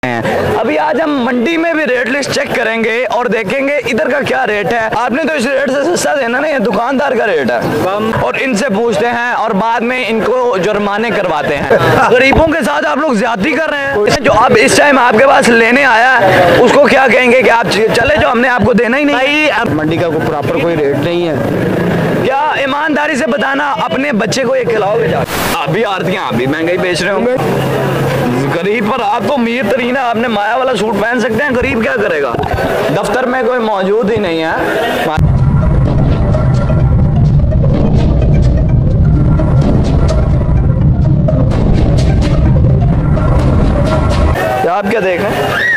अभी आज हम मंडी में भी रेट लिस्ट चेक करेंगे और देखेंगे इधर का क्या रेट है। आपने तो इस रेट से सस्ता देना ना, ये दुकानदार का रेट है। और इनसे पूछते हैं और बाद में इनको जुर्माने करवाते हैं। गरीबों के साथ आप लोग ज्यादती कर रहे हैं। जो अब इस टाइम आपके पास लेने आया है उसको क्या कहेंगे कि आप चले जाओ, हमने आपको देना ही नहीं। अब मंडी का कोई प्रॉपर कोई रेट नहीं है। क्या ईमानदारी से बताना, अपने बच्चे को ये खिलाओगे? आप भी आरतियां आप भी महंगाई बेच रहे होंगे। गरीब पर आप तो अमीर तरीन है, आपने माया वाला सूट पहन सकते हैं, गरीब क्या करेगा? दफ्तर में कोई मौजूद ही नहीं है। आप क्या देख रहे हैं?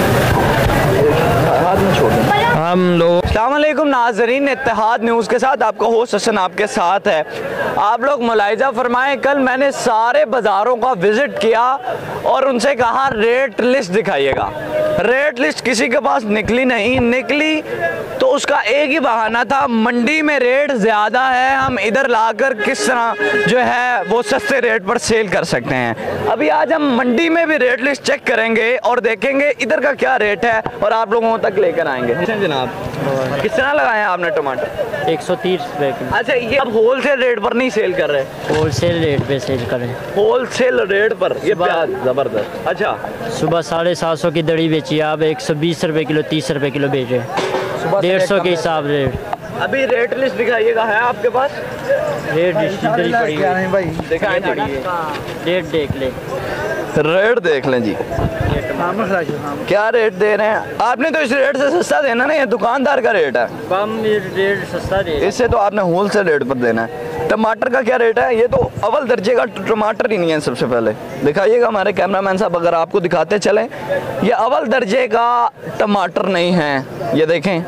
हम लोग अस्सलामुअलैकुम नाज़रीन, इत्तेहाद न्यूज़ के साथ आपका होस्ट हसन आपके साथ है। आप लोग मुलाहिज़ा फरमाएं, कल मैंने सारे बाज़ारों का विज़िट किया और उनसे कहा रेट लिस्ट दिखाइएगा। रेट लिस्ट किसी के पास निकली नहीं। निकली तो उसका एक ही बहाना था, मंडी में रेट ज़्यादा है, हम इधर लाकर किस तरह जो है वो सस्ते रेट पर सेल कर सकते हैं। अभी आज हम मंडी में भी रेट लिस्ट चेक करेंगे और देखेंगे इधर का क्या रेट है और आप लोगों तक लेकर आएंगे। जनाब किस तरह लगाए हैं आपने टमाटर? 130 रुपए की। अच्छा, ये अब होलसेल रेट पर नहीं सेल कर रहे? होलसेल रेट पे सेल करें। होलसेल रेट पर ये प्याज जबरदस्त। अच्छा, सुबह 750 की दड़ी बेची, आप 120 रुपए किलो 30 रुपए किलो बेचे। 150 के हिसाब रेट। अभी रेट लिस्ट दिखाइएगा, है आपके पास? रेट लिस्ट इधर ही पड़ी है, दिखाएं जी। रेट देख ले, रेट देख लें जी, क्या रेट दे रहे हैं। आपने तो इस रेट से सस्ता देना ना, ये दुकानदार का रेट है। कम रेट सस्ता दे, इससे तो आपने होलसेल रेट पर देना है। टमाटर का क्या रेट है? ये तो अव्वल दर्जे का टमाटर ही नहीं है। सबसे पहले दिखाइएगा हमारे कैमरामैन साहब, अगर आपको दिखाते चलें, ये अव्वल दर्जे का टमाटर नहीं है, ये देखें।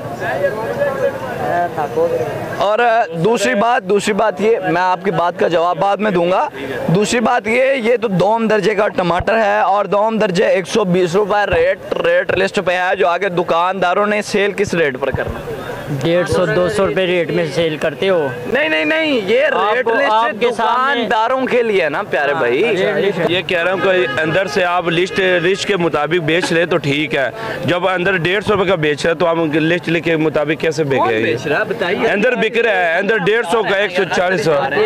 और दूसरी बात ये, मैं आपकी बात का जवाब बाद में दूंगा। दूसरी बात ये तो दोम दर्जे का टमाटर है और दोम दर्जे 120 रुपए रेट लिस्ट पे है, जो आगे दुकानदारों ने सेल किस रेट पर करना? 150-200 रुपए रेट में सेल करते हो। नहीं, ये रेट लिस्ट दुकानदारों के लिए ना प्यारे भाई। ये कह रहा हूँ कि अंदर से आप लिस्ट के मुताबिक बेच रहे तो ठीक है। जब अंदर 150 रुपए का बेच रहे तो आप लिस्ट के मुताबिक कैसे बेच रहे हैं? बताइए। अंदर बिक रहा है, अंदर 150 का 140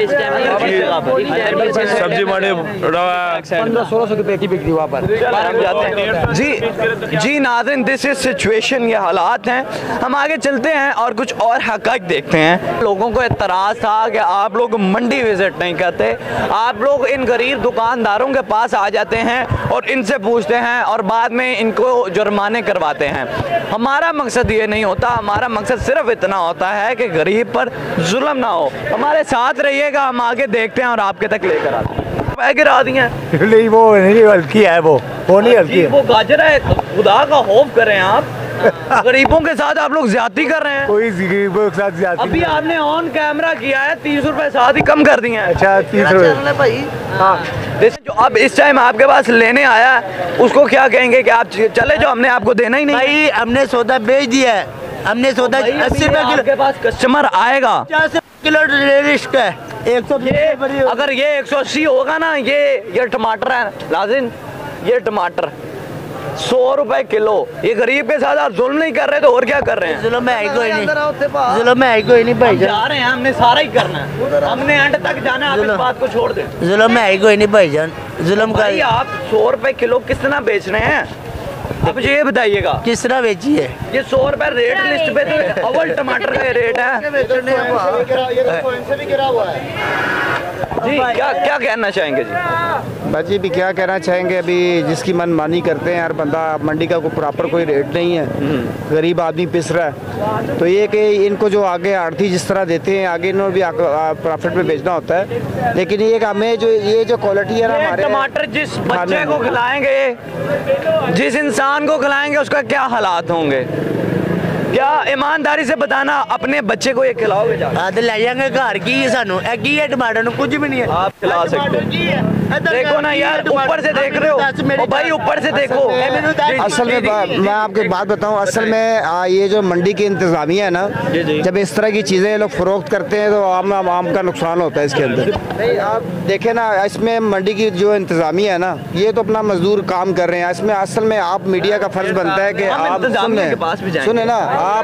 सब्जी मंडी 1500-1600 रुपए की बिक्री वहाँ पर। जी नाज़रीन, दिस इज सिचुएशन, ये हालात हैं। हम आगे चलते हैं और कुछ और हक़ाइक़ देखते हैं। लोगों को एतराज़ था कि आप लोग मंडी विजिट नहीं करते, आप लोग इन गरीब दुकानदारों के पास आ जाते हैं और इनसे पूछते हैं और बाद में इनको जुर्माने करवाते हैं। हमारा मकसद ये नहीं होता, हमारा मकसद सिर्फ इतना होता है कि गरीब पर जुल्म ना हो। हमारे साथ रहिएगा, हम आगे देखते हैं और आपके तक लेकर आते हैं। गिरा दी हैं नहीं, वो नहीं हल्की है, वो नहीं हल्की है, वो गाजर है। खुदा का खौफ करें आप, गरीबों के साथ आप लोग ज्यादती कर रहे हैं। कोई गरीबों के साथ ज्यादती अभी आपने ऑन कैमरा किया है, 30 रुपए साथ ही कम कर दिए हैं। अच्छा, 30 रुपए भाई। हाँ, जो अब इस टाइम आपके पास लेने आया है उसको क्या कहेंगे कि आप चले जाओ, हमने आपको देना ही नहीं। भाई हमने सौदा बेच दिया है, हमने सौदा 80 रुपए किलो। आपके पास कस्टमर आएगा, 50 किलो रिस्क है। 120 अगर ये 180 होगा ना, ये टमाटर है लाजिन, ये टमाटर 100 रुपए किलो। ये गरीब के साथ आप जुल्म नहीं कर रहे तो और क्या कर रहे हैं? जुल्म है कोई नहीं, जुल्म है कोई नहीं भाई। जा रहे हैं, हमने सारा ही करना है, हमने एंड तक जाना है। आप इस बात को छोड़ दें, जुल्म है कोई नहीं भाईजान, जुल्म का। आप 100 रुपए किलो किस तरह बेच रहे हैं? अब मुझे ये बताइएगा किस तरह बेची है? ये 100 रुपए रेट लिस्ट पे तो अव्वल टमाटर का रेट है जी। क्या कहना चाहेंगे जी? बाजी भी क्या कहना चाहेंगे, अभी जिसकी मनमानी करते हैं यार बंदा। मंडी का कोई प्रॉपर कोई रेट नहीं है, गरीब आदमी पिस रहा है। तो ये कि इनको जो आगे आड़ती जिस तरह देते हैं, आगे इन्होंने भी प्रॉफिट में बेचना होता है। लेकिन ये हमें जो ये जो क्वालिटी है ना, हमारे टमाटर जिस बच्चे को खिलाएंगे, जिस इंसान को खिलाएंगे, उसका क्या हालात होंगे? क्या ईमानदारी से बताना, अपने बच्चे को ये खिलाओगे? तो ले जाएंगे घर की सानू की है, टमाटर कुछ भी नहीं है। आप खिला सकते हैं। देखो ना यार, ऊपर से देख रहे हो ओ भाई, ऊपर से देखो। असल में मैं आपको बात बताऊं, असल में ये जो मंडी की इंतजामिया है ना, जब इस तरह की चीज़ें लोग फरोख्त करते हैं तो आम का नुकसान होता है इसके अंदर। नहीं, आप देखें ना, इसमें मंडी की जो इंतजामिया है ना, ये तो अपना मजदूर काम कर रहे हैं। इसमें असल में आप मीडिया का फर्ज बनता है कि आप सुने ना, आप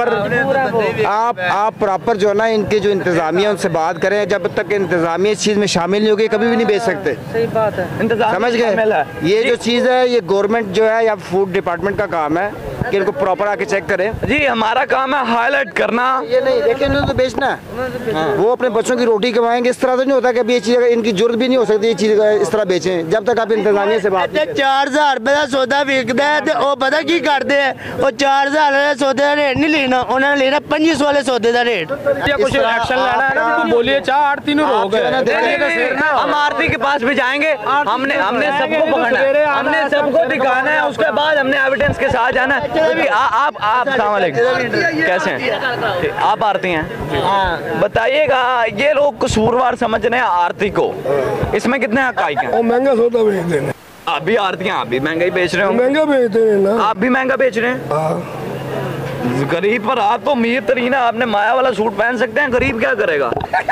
प्रॉपर जो है ना, इनके जो इंतजामिया उनसे बात करें। जब तक इंतजामिया इस चीज़ में शामिल नहीं होगी, कभी भी नहीं बेच सकते। सही बात है, समझ गए? ये जो चीज़ है, ये गवर्नमेंट जो है या फूड डिपार्टमेंट का काम है कि इनको प्रॉपर आके चेक करें। जी, हमारा काम है हाईलाइट करना। ये नहीं देखें, इन्होंने तो बेचना है। वो अपने बच्चों की रोटी कमाएंगे। इस तरह तो नहीं होता कि अभी ये चीज़ इनकी जरूरत भी नहीं हो सकती ये चीज़ इस तरह बेचें, जब तक आप इंतजामिया से बात। 4000 रुपए का सौदा बिकता है तो वो पता की करते हैं, वो 4000 वाले सौदे का रेट नहीं लेना, उन्होंने लेना 25 वाले सौदे का रेट। कुछ एक्शन लेना है ना, बोलिए चाह आरती नु रोक है। हम आरती के पास भी जाएंगे, हमने सबको पकड़ना है, हमने सबको दिखाना है, उसके बाद हमने एविडेंस के साथ जाना है। आप अस्सलाम वालेकुम, कैसे हैं आप? आरती हैं, बताइएगा, ये लोग कसूरवार समझ रहे हैं आरती को, इसमें कितने हकाइक हैं? महंगा सौदा बेच देना। आप भी आरतियां, आप भी महंगा ही बेच रहे हो। महंगा बेचते हैं ना, आप भी महंगा बेच रहे हैं। गरीब पर आप तो अमीर तरीन है, आपने माया वाला सूट पहन सकते हैं, गरीब क्या करेगा?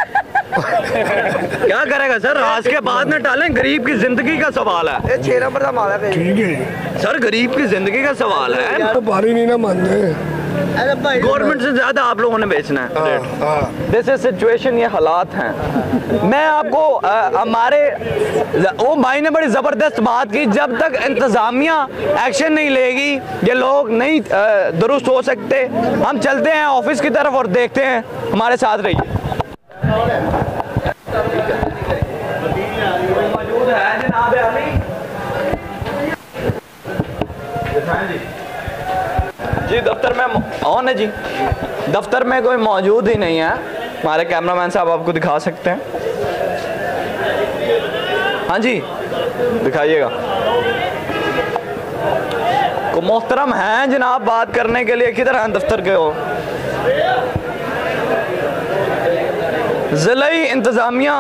क्या करेगा सर? आज के बाद न टालें, गरीब की जिंदगी का सवाल है। 6 नंबर का माल है। ठीक है सर, गरीब की जिंदगी का सवाल है, तो भारी नहीं ना मानते। गवर्नमेंट से ज्यादा आप लोगों ने बेचना है। दिस इज सिचुएशन, ये हालात हैं। मैं आपको हमारे वो भाई ने बड़ी जबरदस्त बात की, जब तक इंतजामिया एक्शन नहीं लेगी ये लोग नहीं दुरुस्त हो सकते। हम चलते हैं ऑफिस की तरफ और देखते हैं, हमारे साथ रहिए। मौजूद है जनाब अली जी, दफ्तर में ऑन है जी, दफ्तर में कोई मौजूद ही नहीं है। हमारे कैमरामैन साहब आपको दिखा सकते हैं। हाँ जी, दिखाइएगा। को मोहतरम हैं जनाब बात करने के लिए, किधर हैं दफ्तर के? हो ज़िला इंतज़ामिया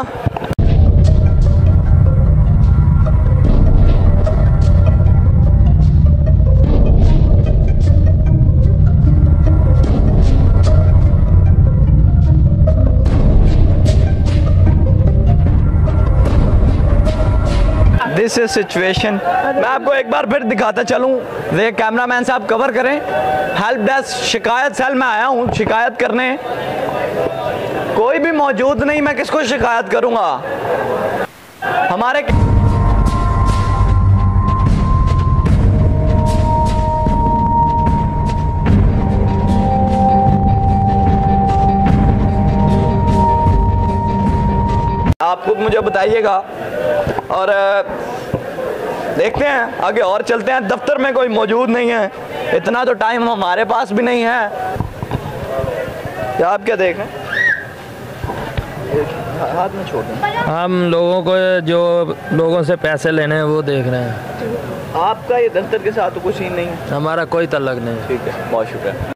दिस इज सिचुएशन। मैं आपको एक बार फिर दिखाता चलूँ, ये कैमरामैन साहब कवर करें। हेल्प डेस्क शिकायत सेल में आया हूँ शिकायत करने, कोई भी मौजूद नहीं, मैं किसको शिकायत करूँगा? हमारे आपको मुझे बताइएगा और देखते हैं आगे और चलते हैं। दफ्तर में कोई मौजूद नहीं है, इतना तो टाइम हमारे पास भी नहीं है। क्या आप क्या देख रहे हैं? हाथ में छोड़ दें। हम लोगों को जो लोगों से पैसे लेने हैं वो देख रहे हैं। आपका ये दफ्तर के साथ तो कुछ ही नहीं है? हमारा कोई तल्लक नहीं। ठीक है, बहुत शुक्रिया।